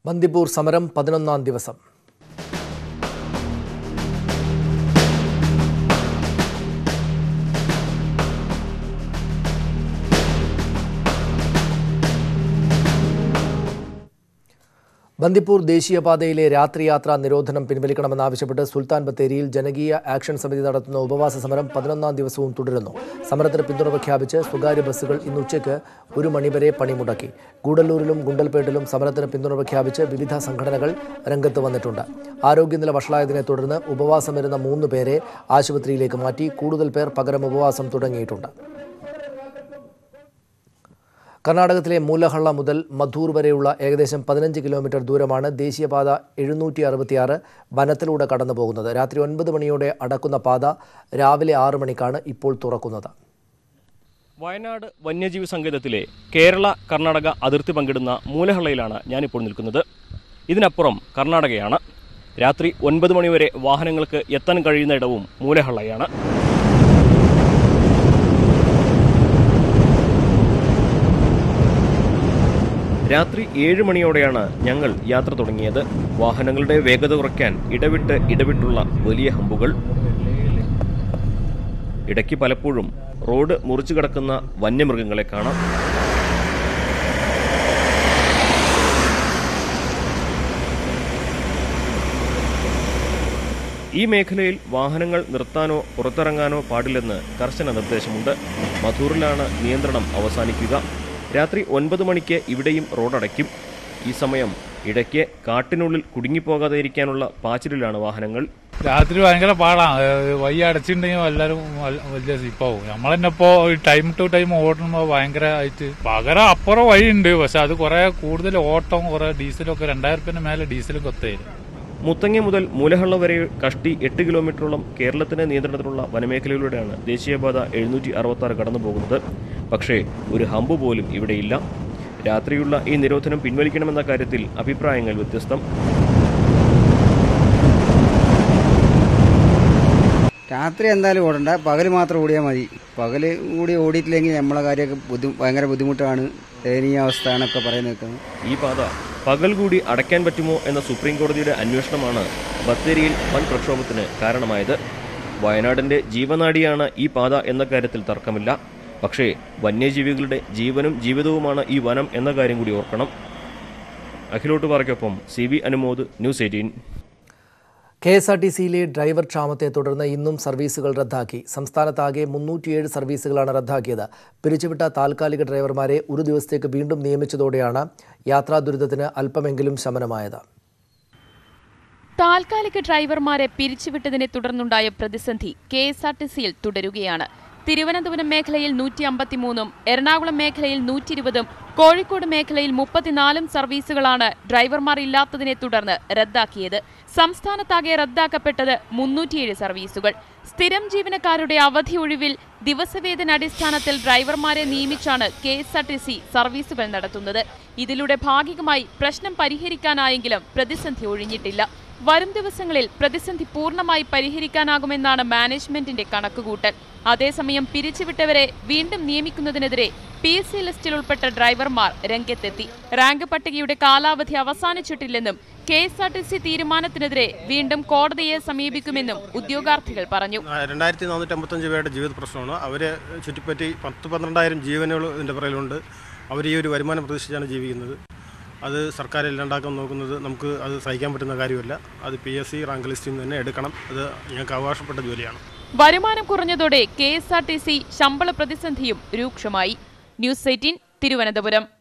ബന്ദിപ്പൂർ സമരം 11ാം ദിവസം. ബന്ദിപ്പൂർ ദേശീയപാതയിലെ രാത്രിയാത്രാ നിരോധനം പിൻവലിക്കണമെന്നാവശ്യപ്പെട്ട് സുൽത്താൻ ബത്തേരിയിൽ ജനകീയ ആക്ഷൻ സമിതി നടത്തുന്ന ഉപവാസ സമരം 11ാം ദിവസവും തുടരുന്നു. സമരത്തിന് പിന്തുണ പ്രഖ്യാപിച്ച് സ്വകാര്യ ബസ്സുകൾ ഇന്ന് ഉച്ചയ്ക്ക് 1 മണി വരെ പണിമുടക്കി. ഗൂഡല്ലൂരിലും ഗുണ്ടൽപേട്ടിലും സമരത്തിന് പിന്തുണ പ്രഖ്യാപിച്ച് വിവിധ സംഘടനകൾ രംഗത്ത് വന്നിട്ടുണ്ട്. ആരോഗ്യനില വഷളായതിനെ തുടർന്ന് ഉപവാസമിരുന്ന 3 പേരെ ആശുപത്രിയിലേക്ക് മാറ്റി. കൂടുതൽ പേർ പകരം ഉപവാസം തുടങ്ങിയിട്ടുണ്ട്. കർണാടകത്തിലെ മൂലഹള്ള മുതൽ മധൂർ വരെയുള്ള ഏകദേശം 15 കിലോമീറ്റർ ദൂരമാണ് ദേശീയപാത 766 വനത്തിലൂടെ കടന്നുപോകുന്നത്. രാത്രി 9 മണിയോടെ അടക്കുന്ന പാത രാവിലെ 6 മണിക്കാണ് ഇപ്പോൾ തുറക്കുന്നത്. വയനാട് വന്യജീവി സങ്കേതത്തിലെ കേരള കർണാടക അതിർത്തി പങ്കിടുന്ന മൂലഹള്ളയിലാണ് ഞാനിപ്പോൾ നിൽക്കുന്നത്. ഇതിനപ്പുറം കർണാടകയാണ്. രാത്രി 9 മണിവരെ വാഹനങ്ങൾക്ക് എത്താൻ കഴിയുന്ന ഇടവും മൂലഹള്ളയാണ്. രാത്രി 7 മണിയോടെയാണ് ഞങ്ങൾ യാത്ര തുടങ്ങിയത്. വാഹനങ്ങളുടെ വേഗത കുറയ്ക്കാൻ ഇടവിട്ടുള്ള വലിയ ഹമ്പുകൾ. ഇടയ്ക്ക് പലപ്പോഴും റോഡ് മുറിച്ചു കിടക്കുന്ന വന്യമൃഗങ്ങളെ കാണാം. ഈ മേഖലയിൽ വാഹനങ്ങൾ നിർത്താനോ പുറത്തിറങ്ങാനോ പാടില്ലെന്ന് കർശന നിർദ്ദേശമുണ്ട്. മധൂറിലാണ് നിയന്ത്രണം അവസാനിക്കുക. രാത്രി 9 മണിക്ക് ഇവിടെയും റോഡടയ്ക്കും. ഈ സമയം ഇടയ്ക്ക് കാട്ടിനുള്ളിൽ കുടുങ്ങിപ്പോകാതെ ഇരിക്കാനുള്ള പാച്ചിലാണ് വാഹനങ്ങൾ. രാത്രി ഭയങ്കര പാടാണ്. വഴി അടച്ചിട്ടുണ്ടെങ്കിൽ എല്ലാവരും വലിയ സിപ്പാവും. നമ്മളെന്നെ ഇപ്പോൾ ടൈം ടു ടൈം ഓടുമ്പോൾ ഭയങ്കരമായിട്ട് പകരം അപ്പുറം വഴിയുണ്ട്. പക്ഷെ അത് കുറെ കൂടുതൽ ഓട്ടം, കുറെ ഡീസലൊക്കെ 2000 രൂപ മേലെ ഡീസലും കൊത്തായിരുന്നു. മുത്തങ്ങ മുതൽ മൂലഹള്ള വരെ കഷ്ടി 8 കിലോമീറ്ററോളം കേരളത്തിന് നിയന്ത്രണത്തിലുള്ള വനമേഖലയിലൂടെയാണ് ദേശീയപാത 766 കടന്നു പോകുന്നത്. പക്ഷേ ഒരു ഹമ്പ് പോലും ഇവിടെയില്ല. രാത്രിയുള്ള ഈ നിരോധനം പിൻവലിക്കണമെന്ന കാര്യത്തിൽ അഭിപ്രായങ്ങൾ വ്യത്യസ്തം. രാത്രി എന്തായാലും ഓടണ്ട, പകൽ മാത്രം ഓടിയാൽ മതി. പകൽ കൂടി ഓടിയിട്ടില്ലെങ്കിൽ നമ്മളെ കാര്യമൊക്കെ ഭയങ്കര ബുദ്ധിമുട്ടാണ്, ദയനീയാവസ്ഥ എന്നൊക്കെ പറയുന്നത്. ഈ പാത പകൽ കൂടി അടയ്ക്കാൻ പറ്റുമോ എന്ന സുപ്രീം കോടതിയുടെ അന്വേഷണമാണ് ബത്തേരിയിൽ വൻ പ്രക്ഷോഭത്തിന് കാരണമായത്. വയനാടിന്റെ ജീവനാഡിയാണ് ഈ പാത എന്ന കാര്യത്തിൽ തർക്കമില്ല. പക്ഷേ വന്യജീവികളുടെ ജീവനും ജീവിതവുമാണ് ഈ വനം എന്ന കാര്യം കൂടി ഓർക്കണം. അഖിലോട്ട് പാറയ്ക്കൊപ്പം CV അനുമോദ്, ന്യൂസ് 18. KSRTCയിലെ ഡ്രൈവർ ക്ഷാമത്തെ തുടർന്ന് ഇന്നും സർവീസുകൾ റദ്ദാക്കി. സംസ്ഥാനത്താകെ 307 സർവീസുകളാണ് റദ്ദാക്കിയത്. പിരിച്ചുവിട്ട താൽക്കാലിക ഡ്രൈവർമാരെ ഒരു ദിവസത്തേക്ക് വീണ്ടും നിയമിച്ചതോടെയാണ് യാത്രാ ദുരിതത്തിന് അല്പമെങ്കിലും ശമനമായത്. താൽക്കാലിക ഡ്രൈവർമാരെ പിരിച്ചുവിട്ടതിനെ തുടർന്നുണ്ടായ പ്രതിസന്ധി KSRTCയിൽ തുടരുകയാണ്. തിരുവനന്തപുരം മേഖലയിൽ 153ഉം എറണാകുളം മേഖലയിൽ 120ഉം കോഴിക്കോട് മേഖലയിൽ 34ഉം സർവീസുകളാണ് ഡ്രൈവർമാർ ഇല്ലാത്തതിനെ തുടർന്ന് റദ്ദാക്കിയത്. സംസ്ഥാനത്താകെ റദ്ദാക്കപ്പെട്ടത് 307 സർവീസുകൾ. സ്ഥിരം ജീവനക്കാരുടെ അവധി ഒഴിവിൽ ദിവസവേതനാടിസ്ഥാനത്തിൽ ഡ്രൈവർമാരെ നിയമിച്ചാണ് KSRTC സർവീസുകൾ നടത്തുന്നത്. ഇതിലൂടെ ഭാഗികമായി പ്രശ്നം പരിഹരിക്കാനായെങ്കിലും പ്രതിസന്ധി ഒഴിഞ്ഞിട്ടില്ല. വരും ദിവസങ്ങളിൽ പ്രതിസന്ധി പൂർണ്ണമായി പരിഹരിക്കാനാകുമെന്നാണ് മാനേജ്മെന്റിന്റെ കണക്കുകൂട്ടൽ. അതേസമയം പിരിച്ചുവിട്ടവരെ വീണ്ടും നിയമിക്കുന്നതിനെതിരെ PSC ലിസ്റ്റിൽ ഉൾപ്പെട്ട ഡ്രൈവർമാർ രംഗത്തെത്തി. റാങ്ക് പട്ടികയുടെ കാലാവധി അവസാനിച്ചിട്ടില്ലെന്നും KSRTC തീരുമാനത്തിനെതിരെ വീണ്ടും കോടതിയെ സമീപിക്കുമെന്നും ഉദ്യോഗാർത്ഥികൾ പറഞ്ഞു. 2455 പേരുടെ ജീവിത പ്രശ്നമാണ്. അവരെ ചുറ്റിപ്പറ്റി 10-12,000 ജീവനുകൾ ഇതിൻ്റെ പുറകിലുണ്ട്. അവർ ഈ ഒരു വരുമാനം പ്രതീക്ഷിച്ചാണ് ജീവിക്കുന്നത്. അത് സർക്കാർ ഇല്ലാണ്ടാക്കാൻ നോക്കുന്നത് നമുക്ക് അത് സഹിക്കാൻ പറ്റുന്ന കാര്യമല്ല. അത് PSC റാങ്ക് ലിസ്റ്റിൽ നിന്ന് തന്നെ എടുക്കണം. അത് ഞങ്ങൾക്ക് അവകാശപ്പെട്ട ജോലിയാണ്. വരുമാനം കുറഞ്ഞതോടെ KSRTC ശമ്പള പ്രതിസന്ധിയും രൂക്ഷമായി. ന്യൂസ് 18 തിരുവനന്തപുരം.